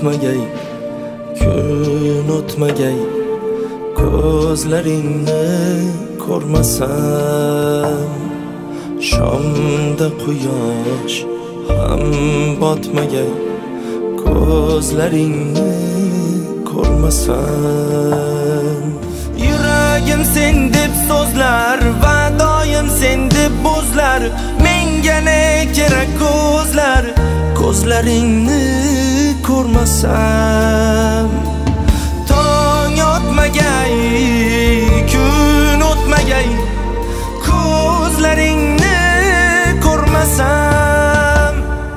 o'tmagay, kun o'tmagay, ko'zlaringni ko'rmasam, shomda quyosh ham botmagay, ko'zlaringni ko'rmasam. Yuragim sen deb so'zlar va doim sen deb bo'zlar, menga ne kerak ko'zlar, ko'zlaringni ko'rmasam. Tong otmagay, kun o'tmagay, ko'zlaringni ko'rmasam.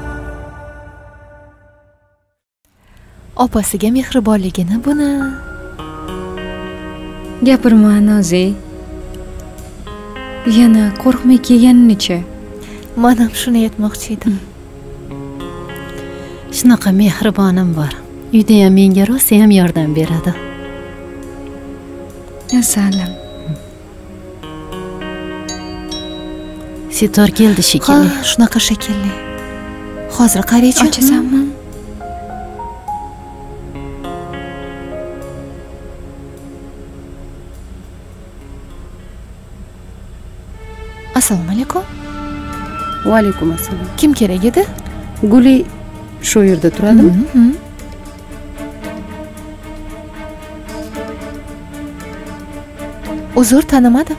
Opasiga mehribonligini buni. Gapirma Nozi. Yana qo'rqmay kelganicha. Men ham shuni aytmoqchi edim. Shunaqa mehribonim bor. Uyda ham menga rosa ham yordam beradi. Asalim. Sitor keldi shekilli. Ha, shunaqa shekilli. Hozir qaraychi. Ochasanmi? Assalomu alaykum. Va alaykum assalom. Kim kerak edi? Guli shu yerda turadimi? Uzr, tanimadim.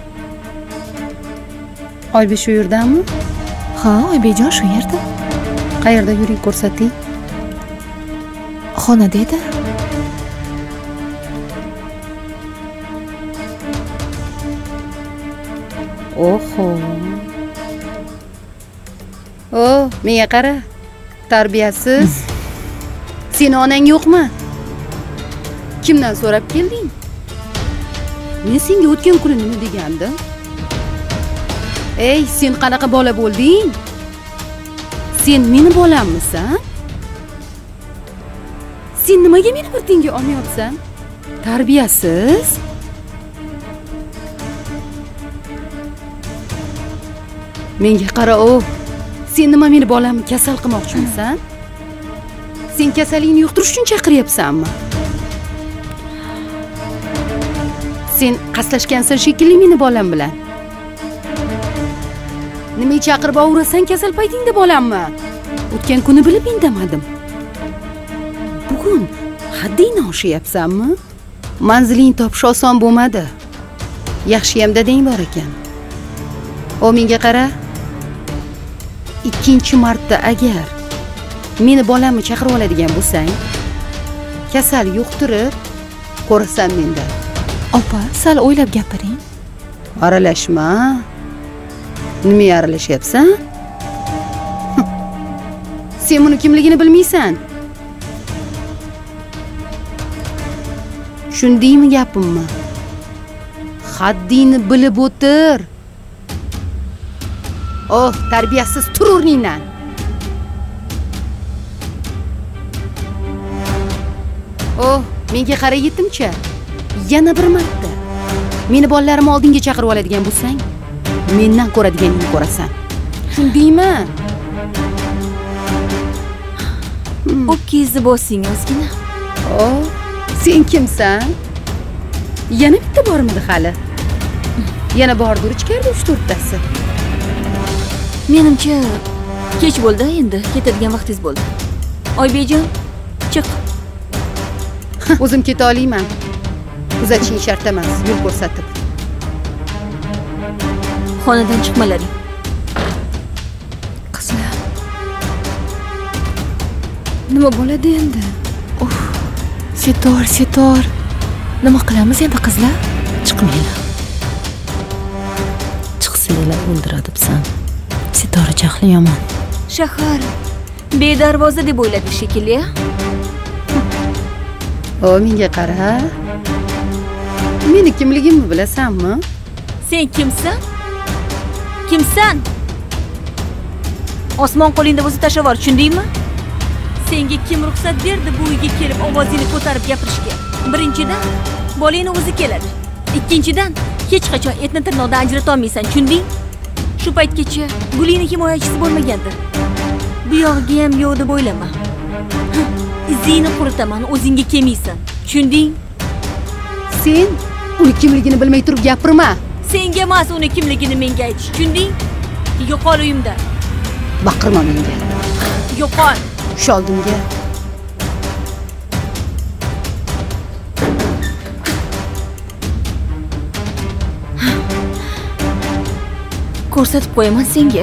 Oybek shu yerdami? Ha, Oybekjon shu yerda. Qayerda yuring, ko'rsating. Xonada edi. Oho. Oh, menga qara. Tarbiyasiz. Seni onang yo'qmi? Kimdan so'rab kelding? Men senga o'tgan kuni nima degandim? Ey, sen qanaqa bola bo'lding? Sen meni bolammisan? Sen nimaga meni bir tenga olmayapsan? Tarbiyasiz. Menga qara, o. Sen nima meni bolamni kasal qilmoqchimisan? Sen kasallikni yuqtirish uchun chaqiryapsanmi? Sen qaslashgansan shekilli meni bolam bilan. Nima chaqirib avurasan kasal paytingda bolammi? O'tgan kuni bilib indamadim. Bugun haddingni oshyapsanmi? Manzilingni topish oson bo'lmadi. Yaxshiyam dadang bor ekan. O menga qara. Ikkinchi marta agar meni bolamni chaqirib oladigan bo'lsang, kasal yuqtirib ko'rasan mendan. Opa, sal o'ylab gapiring. Aralashma. Nima aralashyapsan? Sen buni kimligini bilmaysan. Tushundingmi gapimni? Haddingni bilib o'tir. Oh, tarbiyasiz tur o'rningdan. Oh, menga qara yetimcha. Yana bir marta meni bolalarim oldinga chaqirib oladigan bo'lsang, mendan ko'radiganingni ko'rasan. Tushundingmi? O'pkingizni bosing ozgina. Oh, sen kimsan? Yana bitta bormidi hali? Yana bordir ichkarida 3-4 tasi. Menimcha kech bo'ldi, endi ketadigan vaqtingiz bo'ldi. Oybekjon, chiq. O'zim keta olmayman. Kuzatishing shart emas, yo'l ko'rsatib. Xonadan chiqmalaring. Qizlar. Nima bo'ladi endi? Sitor. Nima qilamiz endi qizlar? Chiqmanglar. Chiqsanglar o'ldiradi bizani. Sitora jahli yomon. Shahar bedarvoza deb o'yladik shekilli. O menga qara. Meni kimligimni bilasanmi? Sen kimsan? Kimsan? Osmon qo'lingda bo'lsa tashlab yubor, tushundingmi? Senga kim ruxsat berdi bu uyga kelib ovozingni ko'tarib gapirishga? Birinchidan, bolangni o'zi keladi. Ikkinchidan, hech qachon etni tirnoqdan ajrata olmaysan, tushunding? Shu paytgacha Gulini himoyachisi bo'lmagandi. Bu yog'iga ham yo'q deb o'ylama. izingni quritaman, o'zingga kelmaysan. Tushunding? Sen uni kimligini bilmay turib gapirma. Senga emas uni kimligini menga aytish, tushunding? Yo'qol uyimdan. Baqirma menga. Yo'qol. Tush oldimga. Ko'rsatib qo'yaman senga.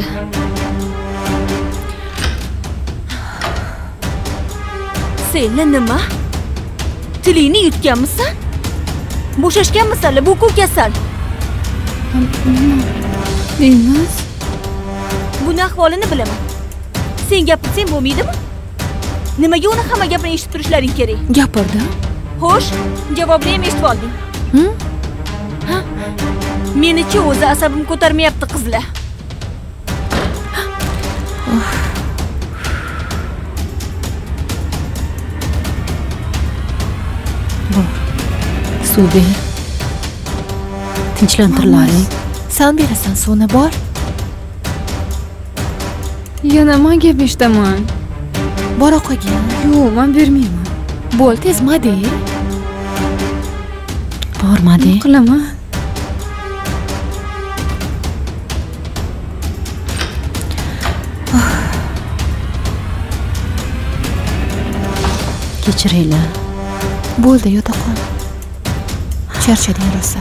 Senlar nima? Tilingni yutganmisan? Bo'shashganmisan? Bu ku kasal. Emas. Buni ahvolini bilaman. Sen gapirsang bo'lmaydimi? Nimaga uni hamma gapini eshitib turishlaring kerak? Gapirdim. Xo'sh, javobni ham eshitib olding. Ha? Meni-chi o'zi asabim ko'tarmayapti qizlar. Bor. Suv ber. Tinchlantirlaring. Sen berasan suvni, bor. Yana men gap eshitaman. Bora qolgin. Yo'q, men bermayman. Bo'l, tezma-de. Bormadi. Qilaman. Kechiringlar. Bo'ldi, yota qol. Charchading rosa.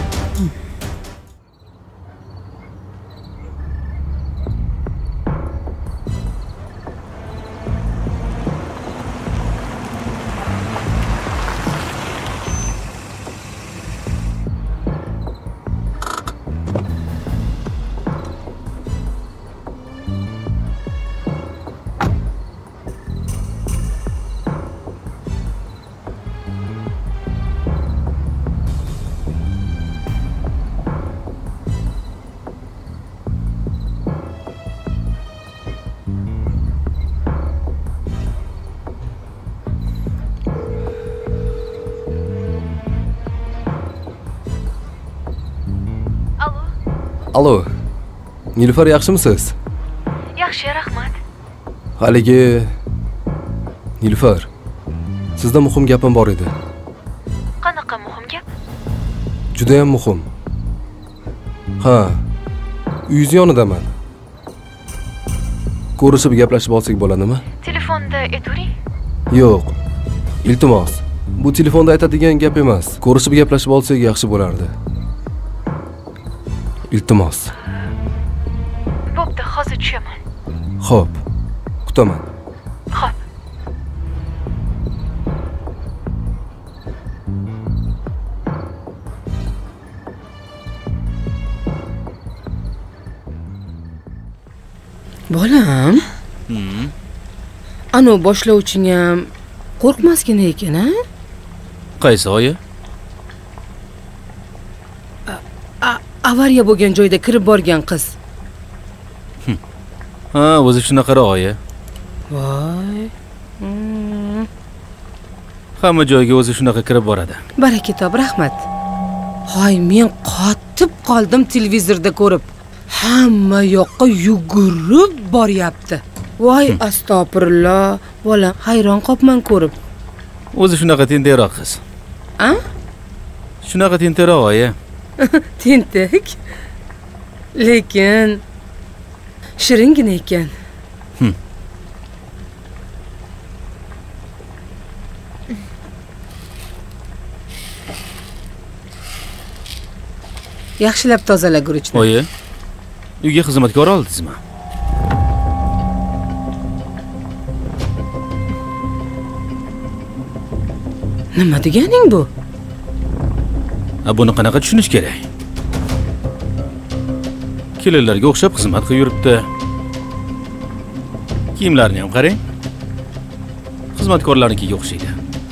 Alo. Nilufar yaxshimisiz? Yaxshi, rahmat. Haligi Nilufar, sizda muhim gapim bor edi. Qanaqa muhim gap? Juda ham muhim. Ha. Uyingiz yonidaman. Ko'rishib gaplashib olsak bo'ladimi? Telefonda aytavering. Yo'q. Iltimos. Bu telefonda aytadigan gap emas. Ko'rishib gaplashib olsak yaxshi bo'lardi. Iltimos. Bo'pti, hozir tushaman. Xo'p. Kutaman. Xo'p. Bolam. Ano boshlovching ham qo'rqmasgina ekan, a? Qaysi oyi? Avariya bo'lgan joyda kirib borgan qiz. Ha, o'zi shunaqa oyi. Voy. Hamma joyga o'zi shunaqa kirib boradi. Baraka top, rahmat. Hoy, men qotib qoldim televizorda ko'rib. Hamma yoqqa yugurib boryapti. Voy, astag'firulloh. Bolam, hayron qopman ko'rib. O'zi shunaqa tentakroq qiz. A? Shunaqa tentakroq oyi. Tentak. Lekin shiringina ekan. Yaxshilab tozala guruchni. Oyi, uyga xizmatkor oldingizmi? Nima deganing bu? Buni qanaqa tushunish kerak? Kelinlarga o'xshab xizmat qilib yuribdi. Kiyimlarini ham qarang. Xizmatkorlarnikiga o'xshaydi.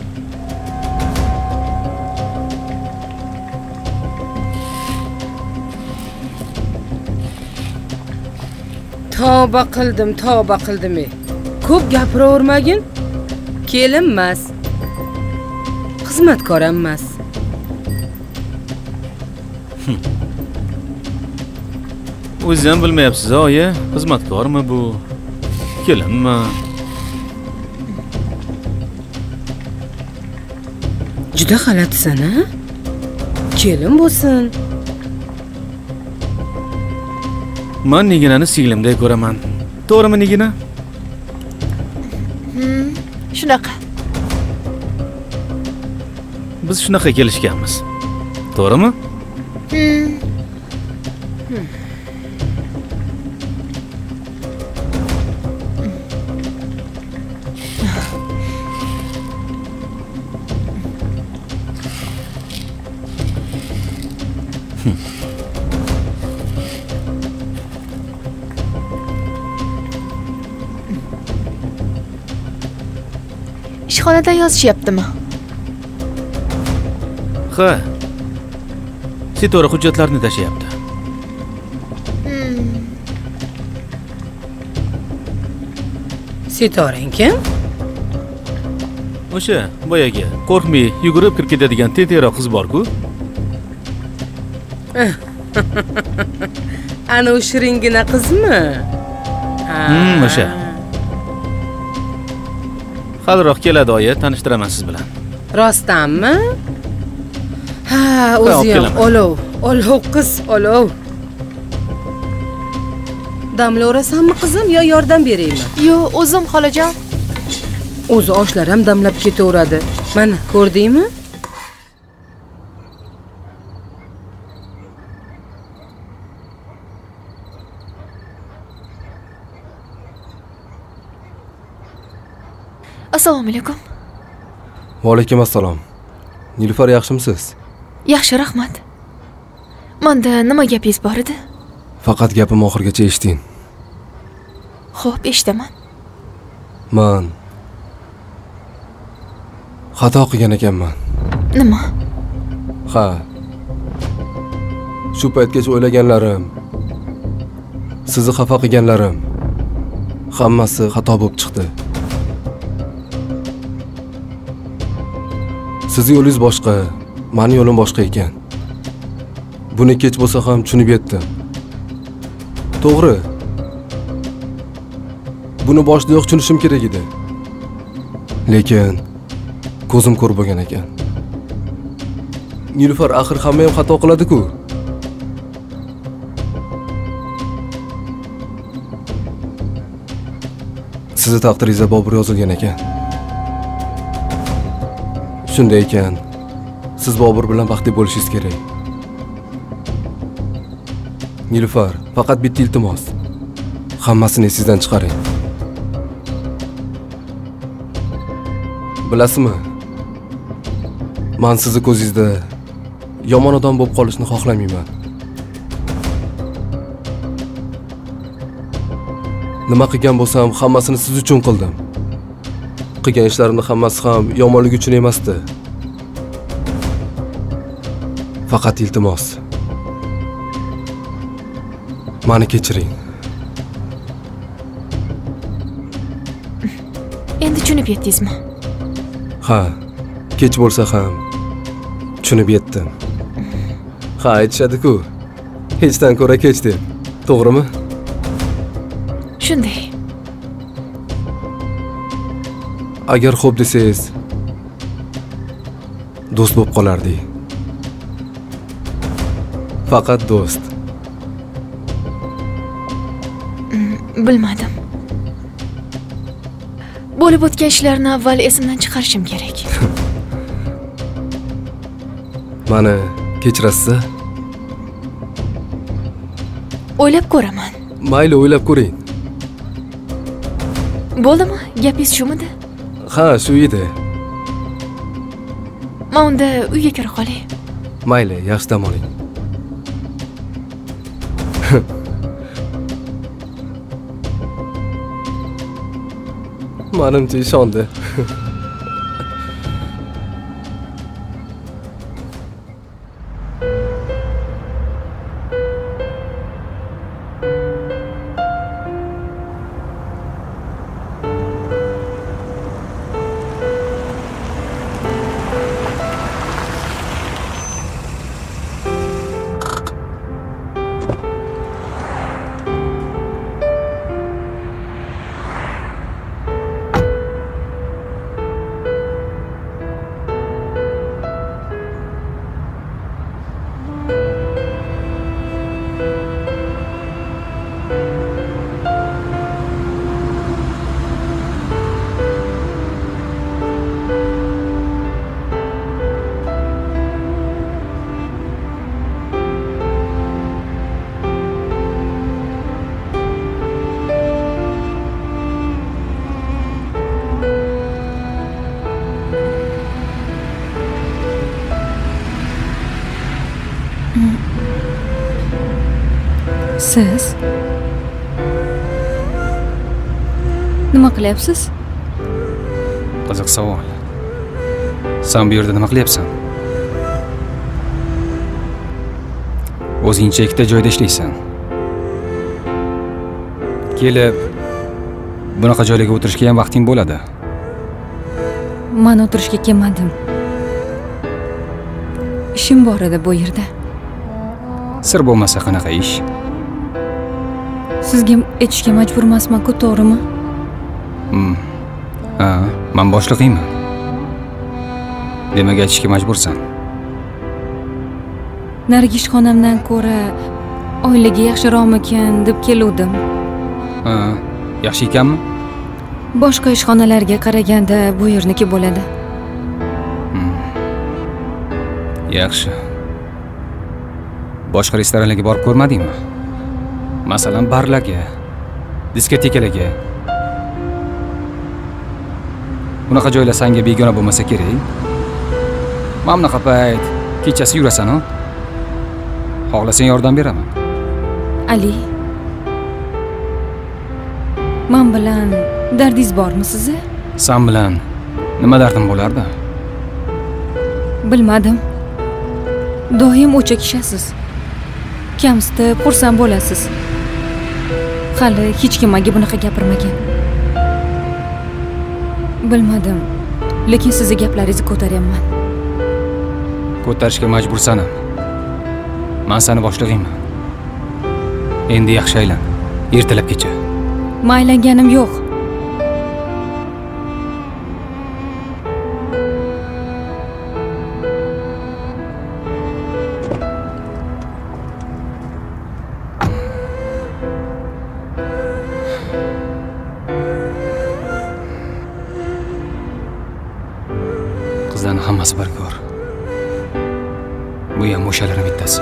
Tavba qildim. Ko'p gapiravermagin. Kelinmas. Xizmatkor emas. O'zingiz ham bilmayapsiz, oyi, xizmatkormi bu? Kelinmi? Juda g'alatisan, a? Kelin bo'lsin. Men Niginani singlimdek ko'raman. To'g'rimi, Nigina? Shunaqa. Biz shunaqa kelishganmiz. To'g'rimi? Ishxonadan yozishyaptimi? Ha. Sitora hujjatlarni tashiyapti. Sitorang kim? O'sha boyagi qo'rqmay yugurib kirib ketadigan teteroq qiz bor-ku. Ana o'sha shiringina qizmi? O'sha. Haliroq keladi oyi, tanishtiraman siz bilan. Rostdanmi? Ha, o'zi ham olov qiz, olov. Damlayverasanmi qizim yo yordam beraymi? Yo'q, o'zim xolajon. O'zi oshlar ham damlab ketaveradi. Mana, ko'rdingmi? Assalomu alaykum. Va alaykum assalom. Nilufar, yaxshimisiz? Yaxshi, rahmat. Menda nima gapingiz bor edi? Faqat gapim oxirigacha eshiting. Xo'p, eshitaman. Men xato qilgan ekanman. Nima? Ha. Shu paytgacha o'ylaganlarim, sizni xafa qilganlarim hammasi xato bo'lib chiqdi. Sizni yo'lingiz boshqa, meni yo'lim boshqa ekan. Buni kech bo'lsa ham tushunib yetdim. To'g'ri. Buni boshdayoq tushunishim kerak edi. Lekin ko'zim ko'r bo'lgan ekan. Nilufar, axir hamma ham xato qiladi-ku. Sizni taqdiringizda Bobur yozilgan ekan. Shunday ekan, siz Bobur bilan baxtli bo'lishingiz kerak. Nilufar, faqat bitta iltimos. Hammasini esingizdan chiqaring. Bilasizmi? Men sizni ko'zingizda yomon odam bo'lib qolishni xohlamayman. Nima qilgan bo'lsam, hammasini siz uchun qildim. Qilgan ishlarimni hammasi ham yomonlik uchun emasdi. Faqat iltimos. Meni kechiring. Endi tushunib yetdingizmi? Ha, kech bo'lsa ham tushunib yetdim. Ha, aytishadi-ku, hechdan ko'ra kech deb. To'g'rimi? Shunday. Agar xo'p desangiz, do'st bo'lib qolardik. Faqat do'st. Bilmadim. Bo'lib o'tgan ishlarni avval esimdan chiqarishim kerak. Meni kechirasiz? O'ylab ko'raman. Mayli, o'ylab ko'ring. Bo'ldimi? Gapingiz shumidi? Ha, shu edi. Men unda uyga kira qolay. Mayli, yaxshi dam oling. Menimcha ishondi. Siz nima qilyapsiz? Qiziq savol. Sen bu yerda nima qilyapsan? O'zingcha ikkita joyda ishlaysan. Kelib bunaqa joylarga o'tirishga ham vaqting bo'ladi. Men o'tirishga kelmadim. Ishim bor edi bu yerda. Sir bo'lmasa qanaqa ish? Sizga aytishga majbur emasman-ku, to'g'rimi? Ha, men boshlig'ingman. Demak, aytishga majbursan. Narigi ishxonamdan ko'ra oilaga yaxshiroqmikan deb keluvdim. Ha, yaxshi ekanmi? Boshqa ishxonalarga qaraganda bu yerniki bo'ladi. Yaxshi. Boshqa restoranlarga borib ko'rmadingmi? Masalan, barlarga, diskotekalarga. Bunaqa joylar senga begona bo'lmasa kerak. Mana bunaqa payt kechasi yurasan-ku. Xohlasang yordam beraman. Ali, men bilan dardingiz bormi sizni? Sen bilan nima dardim bo'lardi? Bilmadim. Doim o'chakishasiz. Kamsitib xursand bo'lasiz. Hali hech kim menga bunaqa gapirmagan. Bilmadim, lekin sizni gaplaringizni ko'taryapman. Ko'tarishga majbursan ham. Men seni boshlig'ingman. Endi yaxshi aylan. Ertalabgacha. Maylanganim yo'q. Qizlarning hammasi bir ko'r. Bu ham o'shalarning bittasi.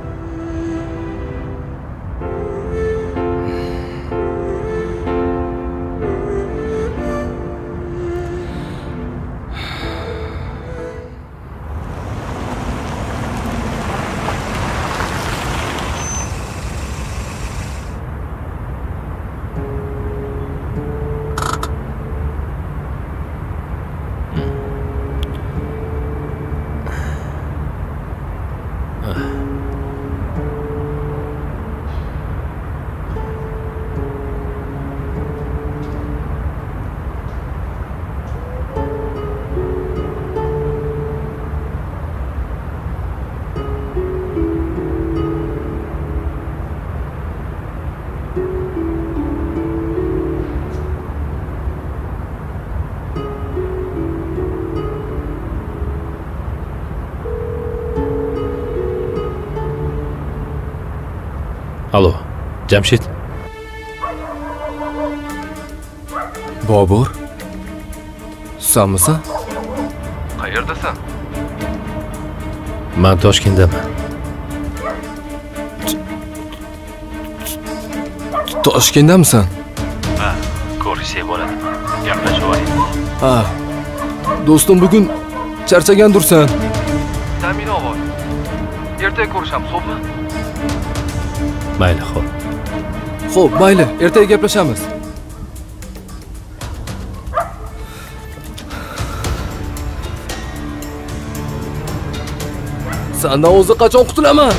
Alo, Jamshid. Bobur. Senmisan? Qayerdasan? Men Toshkentdaman. Toshkentdamisan? Ha, ko'rishsak bo'ladi. Gaplashib olaylik. Ha. Do'stim, bugun charchagandursan. Tamin ol. Ertaga ko'rishamiz, xo'pmi? Mayli, xo'p. Xo'p, mayli, ertaga gaplashamiz. Sendan o'zi qachon qutulaman?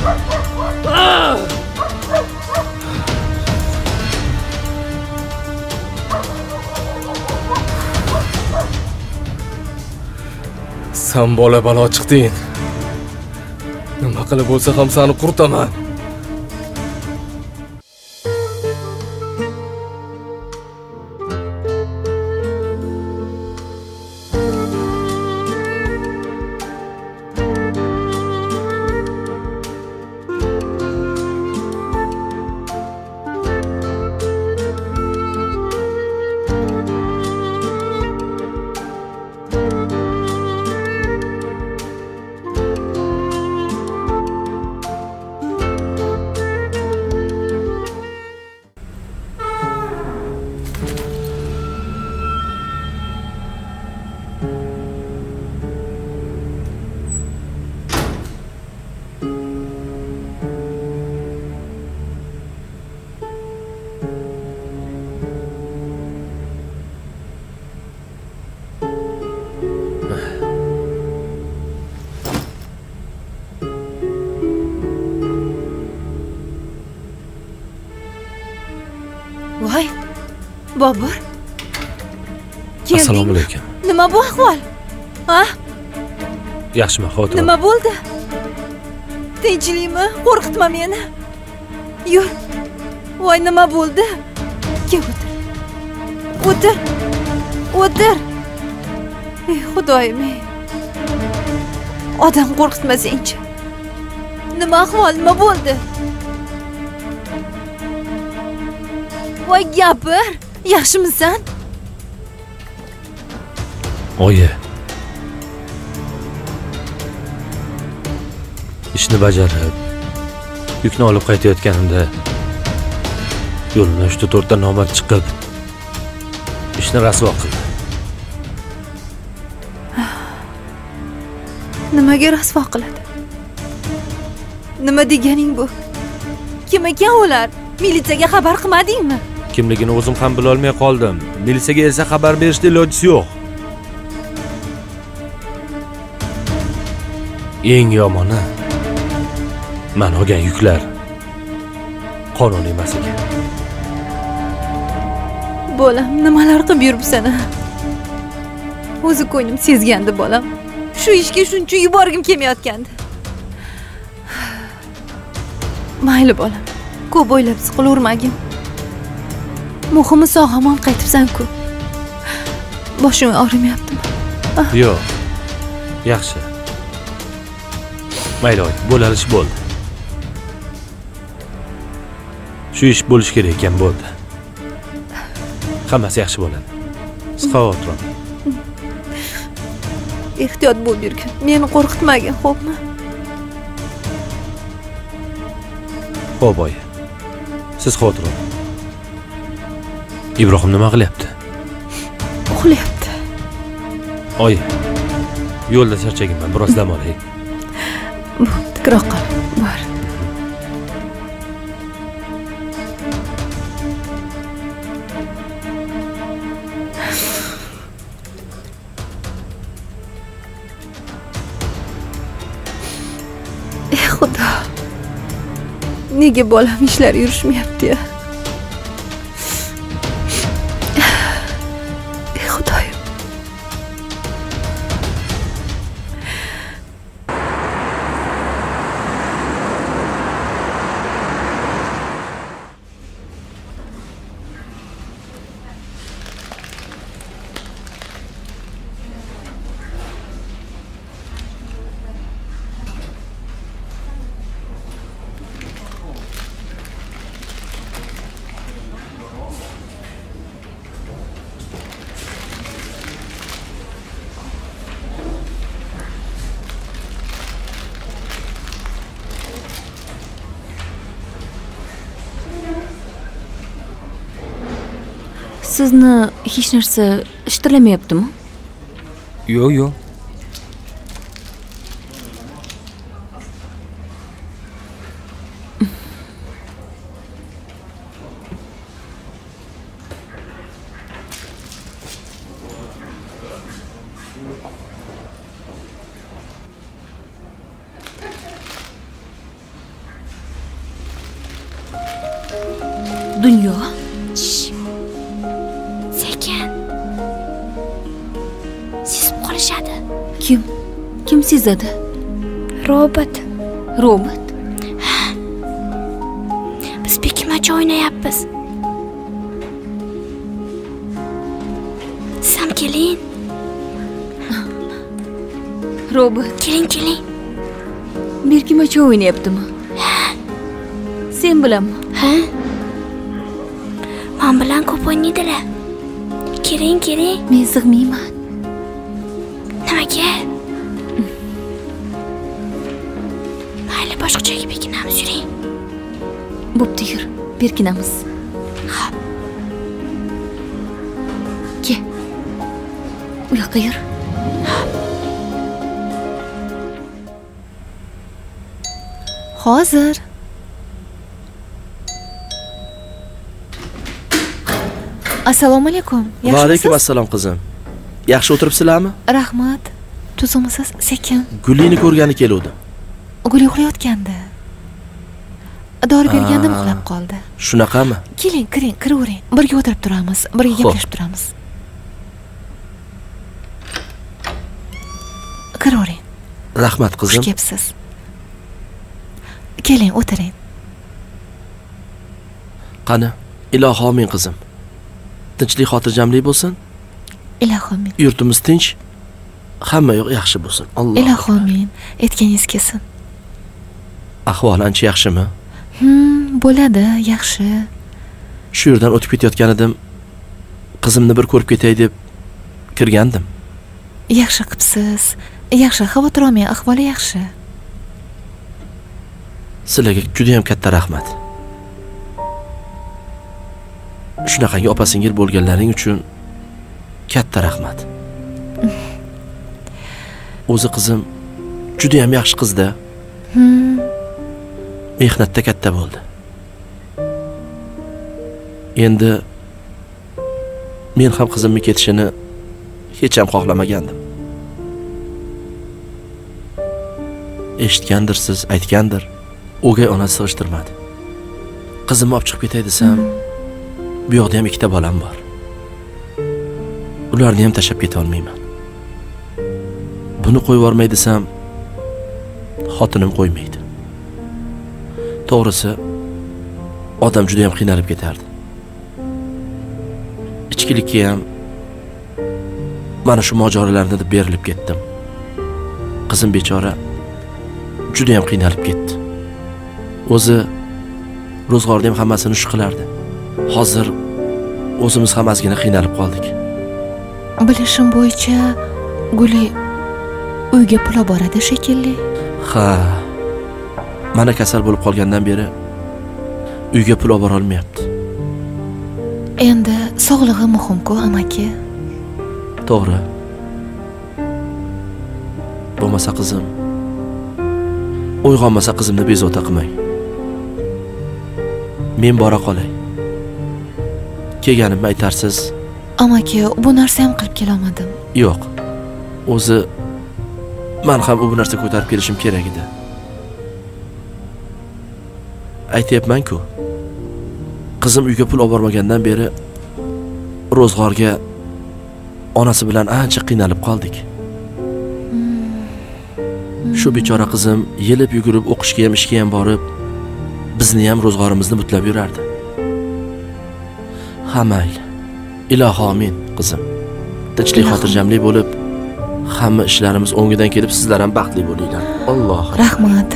Sen bola balo chiqding. Nima qilib bo'lsa ham seni qurtaman. Bobur. Assalomu alaykum. Nima bu ahvol? Ha? Yaxshiman, xotir. Nima bo'ldi? Tinchlikmi? Qo'rqitma meni. Yur. Voy, nima bo'ldi? Kel o'tir. O'tir. O'tir. Ey Xudoyim. Odam qo'rqitmasang-chi. Nima ahvol? Nima bo'ldi? Voy, gapir. Yaxshimisan? Oyi. Ishni bajarib, yukni olib qaytayotganimda yo'ldan 3-4 ta nomard chiqib, ishni rasvo qildi. Nimaga rasvo qiladi? Nima deganing bu? Kim ekan ular? Militsiyaga xabar qilmadingmi? Kimligini o'zim ham bila olmay qoldim. Militsiyaga esa xabar berishda ilojisi yo'q. Eng yomoni, men olgan yuklar qonuniy emas ekan. Bolam, nimalar qilib yuribsan? O'zi ko'nglim sezgandi bolam. Shu ishga shuncha yuborgim kelmayotgandi. Mayli bolam. Ko'p o'ylab siqilavermagin. Muhimi sog'-omon qaytibsan-ku. Boshing og'rimayaptimi? Yo'q. Yaxshi. Mayli, bo'lar ish bo'ldi. Shu ish bo'lish kerak ekan, bo'ldi. Hammasi yaxshi bo'ladi. Siz xavotir olmang. Ehtiyot bo'l yurgin. Meni qo'rqitmagin, xo'pmi? Xo'p, oyi. Siz xavotir olmang. Ibrohim nima qilyapti? Uxlayapti. Oyi. Yo'lda charchaganman, biroz dam olay. Tikroq qol. Bor. Xudo. Nega bolam ishlar yurishmayapti-ya? Xudoyim. Sizni hech narsa ishtirlamayaptimi? Yo'q, yo'q. Dunyo. Kim sezadi? Robot. Robot? Biz bekimachi o'ynayapmiz. Siz ham keling. Robot. Keling. Berkimachi o'ynayaptimi? Sen bilanmi? Ha? Men bilan ko'p o'ynaydilar. Keling. Men sig'mayman. Nimaga? Boshqachaga bekinamiz, yuring. Bo'pti, yur. Berkinamiz. Xo'p. Kel. U yoqqa yur. Hozir. Assalomu alaykum. Va alaykum assalom qizim. Yaxshi o'tiribsizlarmi? Rahmat. Tuzimisiz sekin. Gulini ko'rgani keluvdim. Gul uxlayotgandi. Dori bergandim uxlab qoldi. Shunaqami? Keling, kiring, kiravering. Birga o'tirib turamiz, birga gaplashib turamiz. Kiravering. Rahmat qizim. Xush kelibsiz. Keling, o'tiring. Qani, ilohi omin qizim. Tinchlik xotirjamlik bo'lsin. Ilohi omin. Yurtimiz tinch, hamma yoq yaxshi bo'lsin. Alloh. Ilohi omin. Aytganingiz kelsin. Ahvol ancha yaxshimi? Bo'ladi, yaxshi. Shu yerdan o'tib ketayotgan edim. Qizimni bir ko'rib ketay deb kirgandim. Yaxshi qilibsiz. Yaxshi, xavotir olmang, ahvoli yaxshi. Sizlarga juda ham katta rahmat. Shunaqangi opa-singil bo'lganlaring uchun katta rahmat. O'zi qizim juda ham yaxshi qizda. Mehnatda katta bo'ldi. Endi men ham qizimning ketishini hech ham xohlamagandim. Eshitgandirsiz, aytgandir. O'gay onasi sig'ishtirmadi. Qizimni olib chiqib ketay desam, bu yoqda ham ikkita bolam bor. Ularni ham tashlab keta olmayman. Buni qo'yib yormay desam, xotinim qo'ymaydi. To'g'risi, odam juda ham qiynalib ketardi. Ichkilikka ham mana shu mojarolarni deb berilib ketdim. Qizim bechora juda ham qiynalib ketdi. O'zi ro'zg'orda ham hammasini shu qilardi. Hozir o'zimiz ham ozgina qiynalib qoldik. Bilishim bo'yicha Guli uyga pul olib boradi shekilli. Ha. Mana kasal bo'lib qolgandan beri uyga pul olib bora olmayapti. Endi sog'lig'i muhim-ku, amaki. To'g'ri. Bo'lmasa qizim, uyg'onmasa qizimni bezovta qilmang. Men bora qolay. Kelganimni aytarsiz. Amaki, bu narsa ham qilib kela olmadim. Yo'q. O'zi men ham bu narsa ko'tarib kelishim kerak edi. Aytayapman-ku. Qizim uyga pul olib bormagandan beri ro'zg'orga onasi bilan ancha qiynalib qoldik. Shu bechora qizim yelib yugurib o'qishga ham ishga ham borib, bizni ham ro'zg'orimizni butlab yurardi. Ha mayli. Ilohi omin qizim. Tinchlik xotirjamlik bo'lib, hamma ishlarimiz o'ngidan kelib, sizlar ham baxtli bo'linglar. Alloh. Rahmat.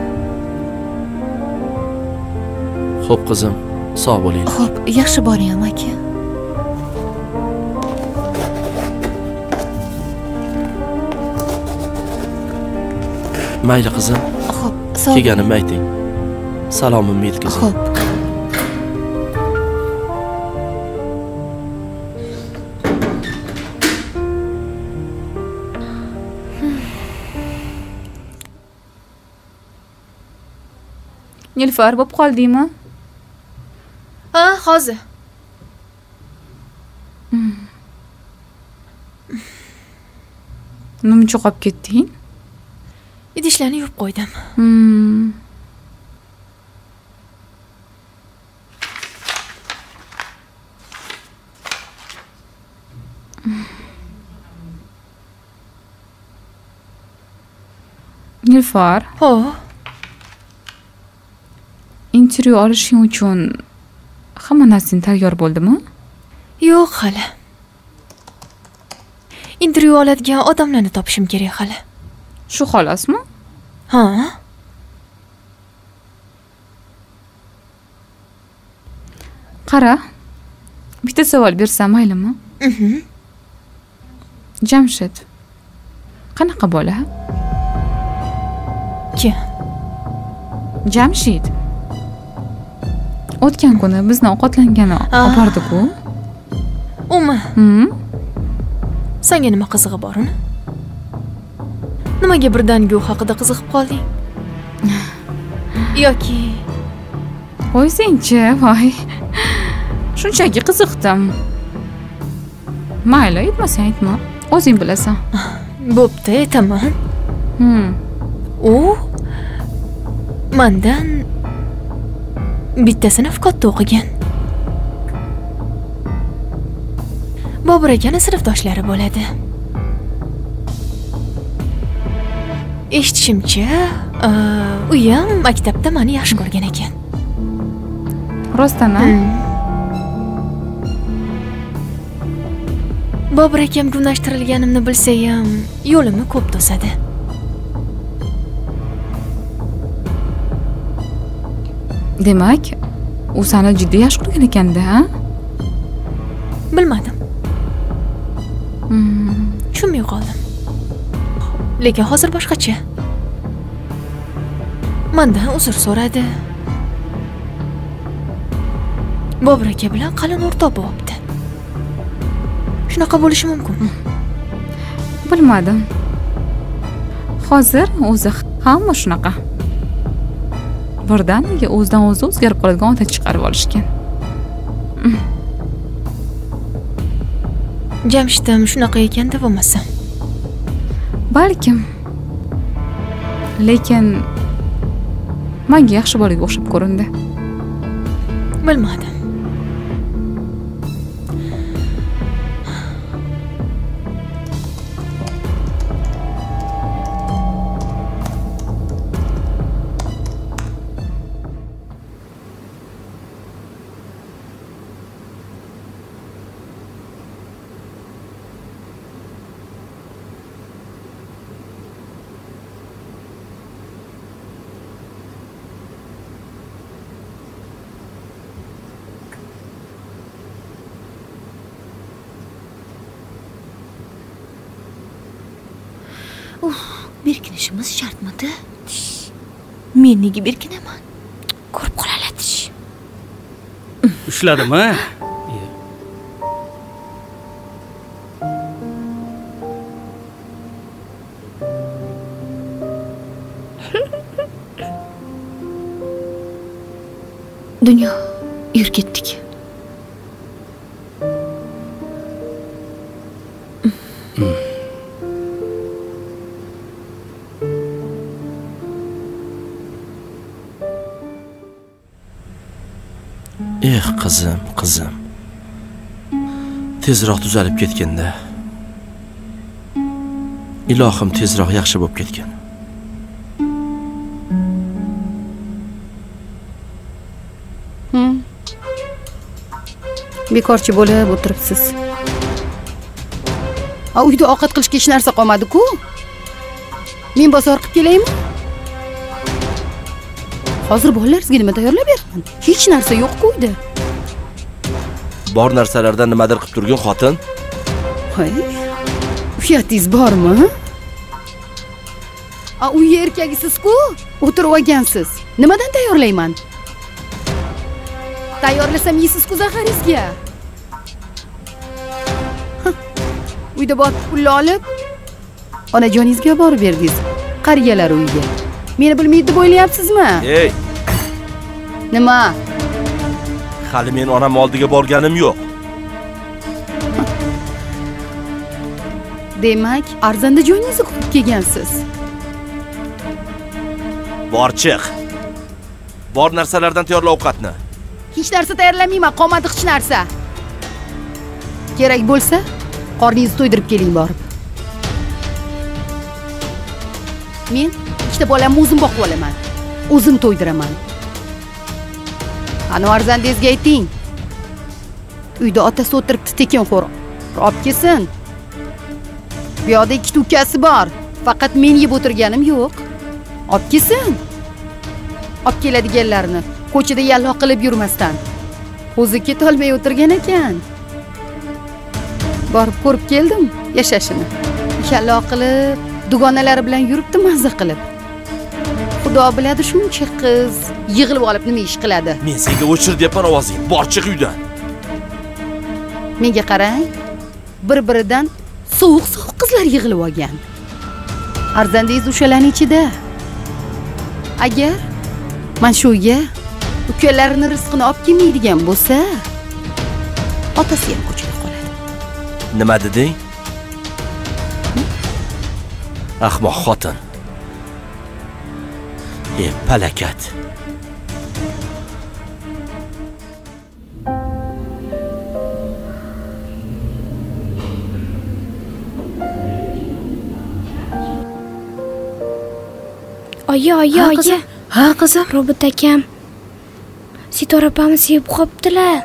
Xo'p qizim, sog' bo'linglar. Xo'p, yaxshi boring amaki. Mayli qizim. Xo'p, sog' kelganimni ayting. Salomimni yetkazing. Xo'p. Nilufar, bo'p qoldingmi? Ha, hozir. Nimcha qolib ketding? Idishlarni yuvib qo'ydim. Nilufar. Ho. Intervyu olishing uchun hamma narsang tayyor bo'ldimi? Yo'q hali. Intervyu oladigan odamlarni topishim kerak hali. Shu xolosmi? Ha. Qara. Bitta savol bersam maylimi? Jamshid. Qanaqa bola? Kim? Jamshid. O'tgan kuni bizni ovqatlangani olib bordi-ku. Umi? Senga nima qizig'i bor uni? Nimaga birdan u haqida qiziqib qolding? Yoki qo'ysang-chi, voy. Shunchaki qiziqdim. Mayli, aytmasang aytma. O'zing bilasan. Bo'pti, aytaman. U mendan bitta sinf katta o'qigan. Bobur akani sinfdoshlari bo'ladi. Eshitishimcha, u ham maktabda meni yaxshi ko'rgan ekan. Rostmi? Bobur akam gunashtirilganimni bilsa ham yo'limni ko'p to'sadi. Demak, u seni jiddiy yaxshi ko'rgan ekan-da, ha? Bilmadim. Tushunmay qoldim. Lekin hozir boshqacha. Mendan uzr so'radi. Bobur aka bilan qalin o'rtoq bo'libdi. Shunaqa bo'lishi mumkin. Bilmadim. Hozir o'zi hamma shunaqa. Birdaniga o'zidan o'zi o'zgarib qoladigan odat chiqarib olishgan. Jamshidam shunaqa ekan-da bo'lmasa. Balkim. Lekin menga yaxshi bolaga o'xshab ko'rindi. Bilmadim. Berkinishimiz shartmidi? Men nega berkinaman? Ko'rib qoladish. Ushladimi? Dunyo, yur ketdik. Qizim. Tezroq tuzalib ketganda. Ilohim tezroq yaxshi bo'lib ketgan. Bekorchi bo'lib o'tiribsiz. Uyda ovqat qilishga hech narsa qolmadi-ku. Men bozor qilib kelaymi? Hozir bolalaringizga nima tayyorlab beraman? Hech narsa yo'q-ku uyda. Bor narsalardan nimadir qilib turgan xotin? Voy. Uyatingiz bormi? Uy erkagisiz-ku, o'tirib olgansiz. Nimadan tayyorlayman? Tayyorlasam yeysiz-ku zaharingizga. Uyda bor pulni olib, onajoningizga borib berdingiz. Qariyalar uyiga. Meni bilmaydi deb o'ylayapsizmi? Ey. Nima? Hali men onam oldiga borganim yo'q. Demak, arzanda joyingizni ko'rib kelgansiz. Bor chiq. Bor narsalardan tayyorla ovqatni. Hech narsa tayyorlamayman, qolmadi hech narsa. Kerak bo'lsa, qorningizni to'ydirib keling borib. Men ikkita bolamni o'zim boqib olaman. O'zim to'ydiraman. Ana farzandingizga ayting. Uyda otasi o'tiribdi tekinxo'r. Olib kelsin. Bu yoqda ikkita ukasi bor. Faqat men yeb o'tirganim yo'q. Olib kelsin. Olib keladiganlarni ko'chada yallo qilib yurmasdan. O'zi keta olmay o'tirgan ekan. Borib ko'rib keldim yashashini. Yallo qilib, dugonalari bilan yuribdi mazza qilib. Xudo biladi shuncha qiz yig'ilib olib nima ish qiladi. Men senga o'chir deyapman ovozing. Bor chiq uydan. Menga qarang. Bir-biridan sovuq-sovuq qizlar yig'ilib olgan. Farzandingiz o'shalarning ichida. Agar men shu uyga ukalarini rizqini olib kelmaydigan bo'lsa, otasi ham ko'chada qoladi. Nima deding? Ahmoq xotin. Palakat. oyi. Ha qizim. Robot akam Sitora opamni sevib qoptilar.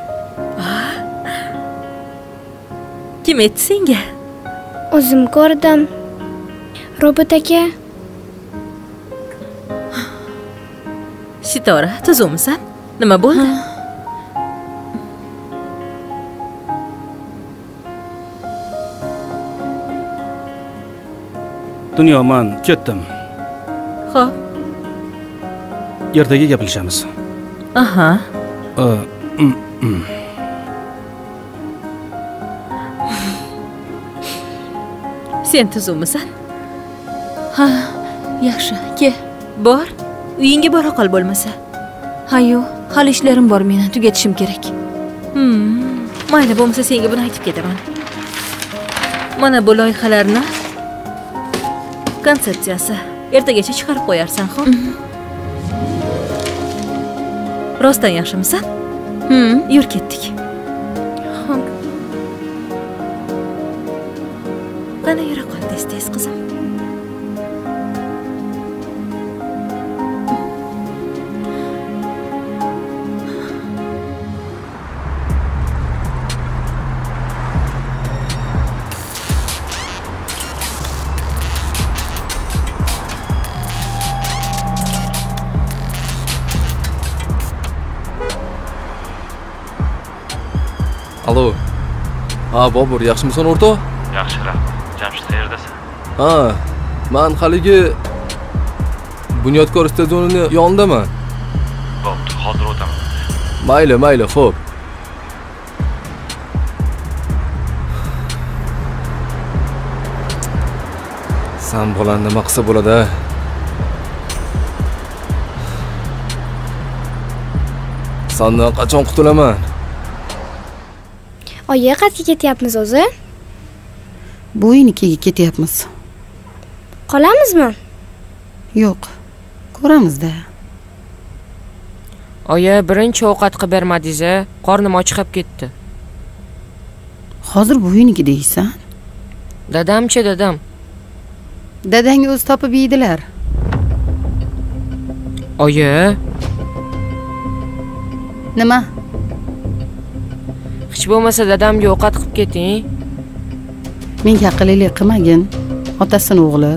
Kim aytdi senga? O'zim ko'rdim. Robot aka. Sitora, tuzukmisan? Nima bo'ldi? Dunyo, men ketdim. Xo'p. Ertaga gaplashamiz. Aha. Sen tuzukmisan? Ha, yaxshi. Ke, bor. Uyingga bora qol bo'lmasa. Ha-yu, hali ishlarim bor, meni tugatishim kerak. Mayli, bo'lmasa senga buni aytib ketaman. Mana bu loyihalarni konsepsiyasi. Ertagacha chiqarib qo'yarsan, xo'p? Rostdan yaxshimisan? Yur ketdik. Xo'p. Qani yura qol tez-tez qizim. Alo. Ha, Bobur, yaxshimisan o'rtoq? Yaxshi, rahmat. Jamshid qayerdasan? Ha, men haligi Bunyodkor stadionining yonidaman. Bo'pti, hozir o'taman. Mayli, xo'p. Sen bolani nima qilsa bo'ladi? Sendan qachon qutulaman? Oyi, qayerga ketyapmiz o'zi? Bo'ynikiga ketyapmiz. Qolamizmi? Yo'q, ko'ramiz-da. Oyi, birinchi ovqat qilib bermadingiz-a? Qornim ochqab ketdi. Hozir bo'yniki deysan? Dadamchi, dadam. Dadang o'z topib yeydilar. Oyi. Nima? Hech bo'lmasa dadamga ovqat qilib keting. Menga aqllilik qilmagin, otasini o'g'li.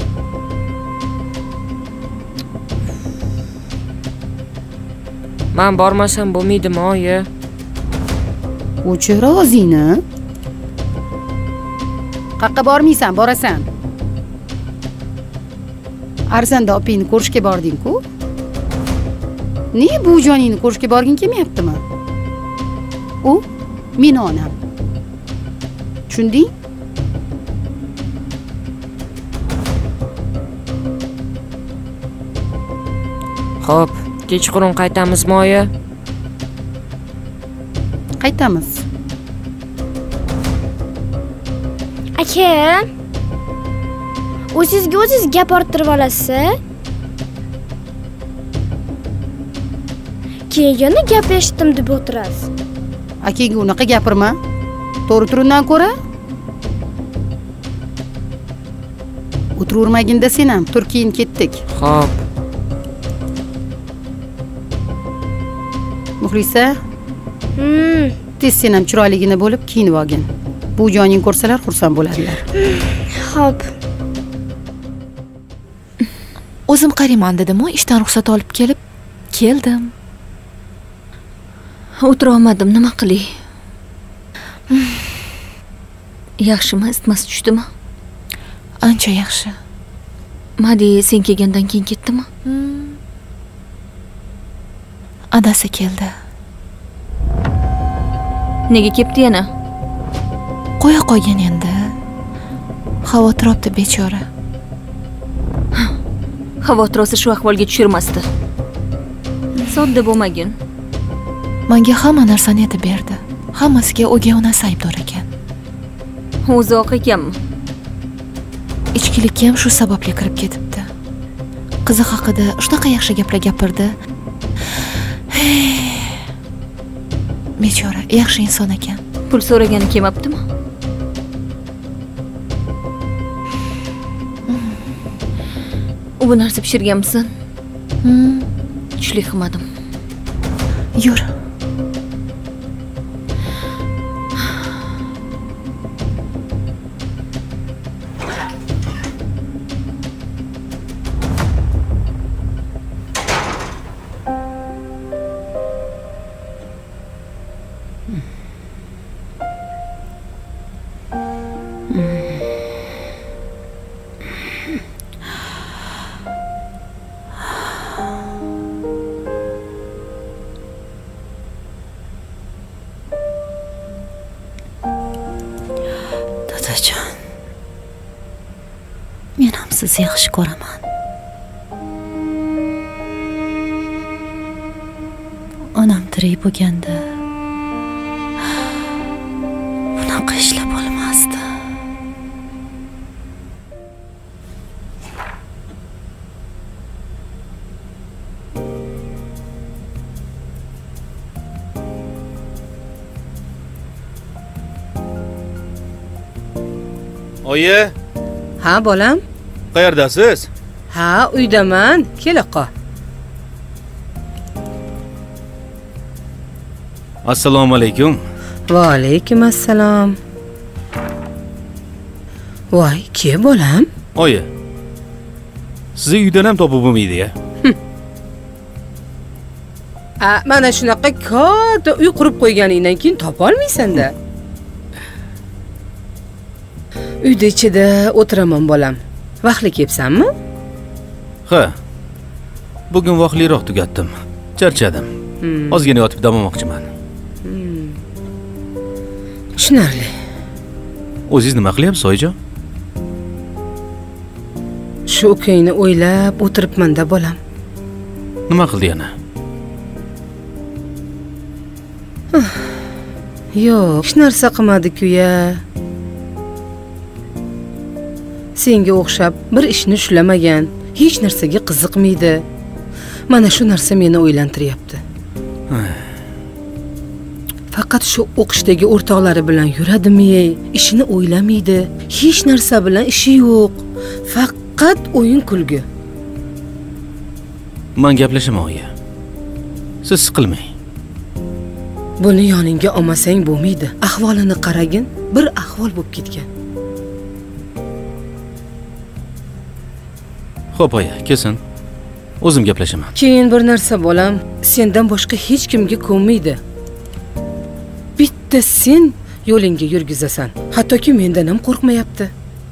Men bormasam bo'lmaydimi, oyi? O'chir og'zingni. Qayerga bormaysan, borasan. Arzanda opingni ko'rishga bording-ku? Ne bu joningni ko'rishga borging kelmayaptimi? U meni onam. Tushunding? Xo'p, kechqurun qaytamizmi, oyi? Qaytamiz. Aka, o'zingizga o'zingiz gap orttirib olasiz. Keyin yana gap eshitdim deb o'tirasiz. Akaga unaqa gapirma. To'g'ri turundan ko'ra. O'tirurmaginda sen ham tur keyin ketdik. Xo'p. Muxlisa? Tez sen ham chiroyligini bo'lib kiyinib olgin. Bu joning ko'rsalar xursand bo'ladilar. Xo'p. O'zim qarayman dedim-ku, ishdan ruxsat olib keldim. O'tira olmadim, nima qilay? Yaxshimi, isitmasi tushdimi? Ancha yaxshi. Madi sen kelgandan keyin ketdimi? Adasi keldi. Nega ketdi yana? Qo'ya qo'ygan endi. Xavotir olibdi bechora. Xavotir olsa shu ahvolga tushirmasdi. Sodda bo'lmagin. Menga hamma narsani aytib berdi. Hammasiga o'gay onasi aybdor ekan. O'zi oq ekanmi? Ichkilikka ham shu sababli kirib ketibdi. Qizi haqida shunaqa yaxshi gaplar gapirdi. Bechora, yaxshi inson ekan. Pul so'ragani kelmabdimi? bu narsa pishirganmisan? Tushlik qilmadim. Yur. Dadajon, men ham sizni yaxshi ko'raman. Onam tirik bo'lganda bunaqa ishlar bo'lmasdi. Oyi, Ha, bolam? qayerdasiz? Ha, uydaman. Kela qol. Assalomu alaykum. Va alaykum assalom. Voy, kim bolam? Oyi. Sizni uydan ham topib bo'lmaydi-ya. Mana shunaqa katta uy qurib qo'yganingdan keyin topa olmaysan-da. Uyda ichida o'tiraman bolam. Vaqtli kelibsanmi? Ha. Bugun vaqtliroq tugatdim. Charchadim. Ozgina yotib dam olmoqchiman. Tushunarli. O'zingiz nima qilyapsiz, oyijon? Shu ukangni o'ylab o'tiribman-da bolam. Nima qildi yana? Yo'q, hech narsa qilmadi-ku-ya. Senga o'xshab bir ishni ushlamagan, hech narsaga qiziqmaydi. Mana shu narsa meni o'ylantiryapti. Faqat shu o'qishdagi o'rtoqlari bilan yuradimi, ishini o'ylamaydi. Hech narsa bilan ishi yo'q. Faqat o'yin kulgi. Men gaplashaman, oyi. Siz siqilmang. Buni yoningga olmasang bo'lmaydi. Ahvolini qaragin, bir ahvol bo'lib ketgan. Xo'p, oyi, kelsin. O'zim gaplashaman. Keyin bir narsa bolam, sendan boshqa hech kimga ko'nmaydi. Bitta sen yo'lingga yurgizasan. Hattoki mendan ham qo'rqmayapti.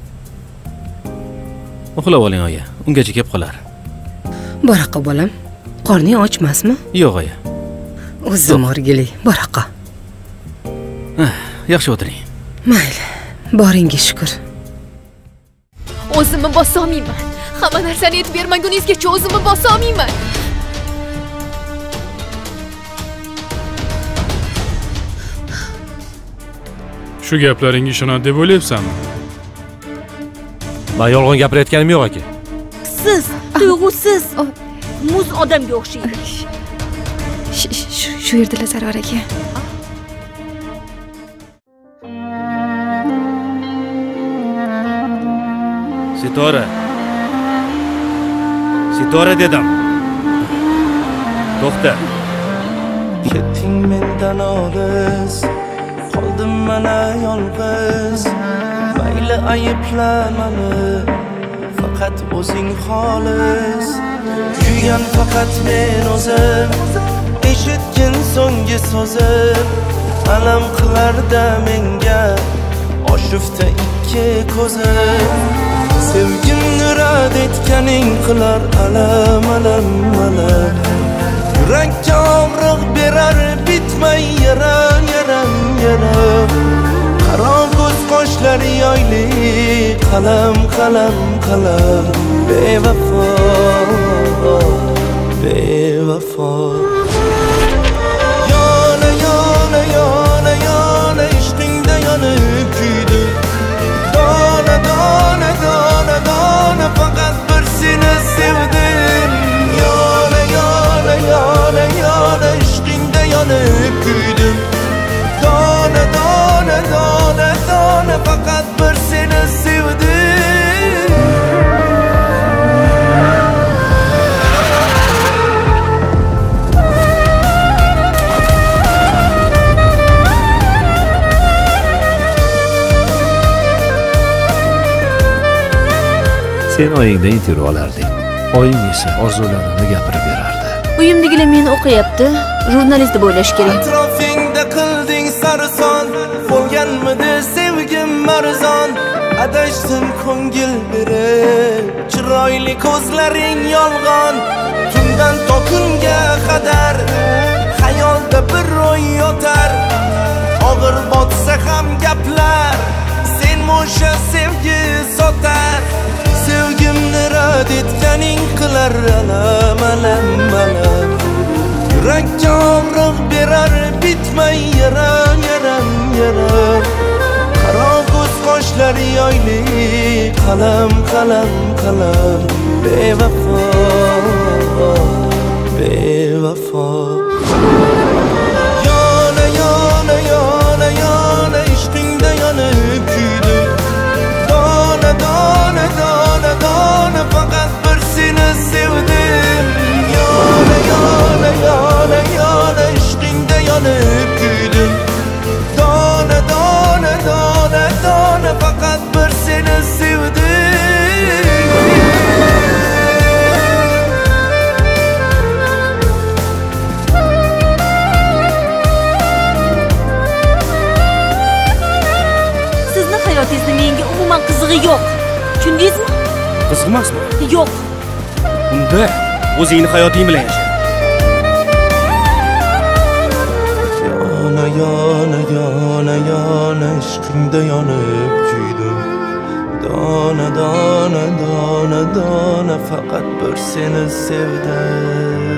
Uxlab oling, oyi. Ungacha kelib qolar. Baraqa bolam. Qorning ochmasmi? Yo'q, oyi. O'zim o'rgili. Baraqa. Yaxshi o'tiring. Mayli. Boringga shukr. O'zimni bosa olmayman. Hamma narsani aytib bermaguningizgacha o'zimni bosa olmayman. Shu gaplaringga ishonadi deb o'ylayapsanmi? Men yolg'on gapirayotganim yo'q aka. Siz tuyg'usiz muz odamga o'xshaydi. Shu yerdalar Sarvar aka. Sitora dedim. To'xta. Ketding mendan olis, qoldim mana yolg'iz. Mayli aybla mani, faqat o'zing xolis. Kuygan faqat men o'zim, eshitgin so'nggi so'zim. Alam qilarda menga oshufta ikki ko'zim. Sevgimni rad etganing qilar alam, alam, alam. Yurakka og'riq berar bitmay yaram, yaram, yaram. Qaro ko'z qoshlari yoyli qalam, qalam, qalam. Bevafo, bevafo. Yana, yana, yana, yana ishqingda yonib kuydim. Dona, dona, dona, dona faqat bir seni sevdim. Yana, yana, yana, yana ishqingda yonib kuydim. Dona, dona, dona, dona faqat bir seni sevdim. sen oyingdan intervyu olarding. Oying esa orzularini gapirib berardi. Uyimdagilar meni o'qiyapti. Jurnalist deb o'ylash kerak. Atrofingda qilding sarson, bo'lganmidi sevgim marzon. Adashdim ko'ngil berib, chiroyli ko'zlaring yolg'on. Tundan to kunga qadar xayolda bir ro'y yotar. Og'ir botsa ham gaplar, sen o'sha sevgi sotar. Sevgimni rad etganing qilar alam, alam, alam. Yurakka og'riq berar, bitmay yaram, yaram, yaram. Qaro ko'z qoshlari yoyli, qalam, qalam, qalam. Bevafo, bevafo. Yana, yana, yana, yana ishqingda yonib kuydim. Dona, dona, dona, dona faqat bir seni sevdim. Yana, yana, yana, yana ishqingda yonib kuydim. Dona, dona, dona, dona faqat bir seni sevdim. Sizni hayotingizni menga umuman qizig'i yo'q. Tushundingizmi? Qiziqmasmi? Yo'q. Unda o'zingni hayoting bilan yasha. Yana, yana, yana, yana ishqingda yonib kuydim. Dona, dona, dona, dona faqat bir seni sevdim.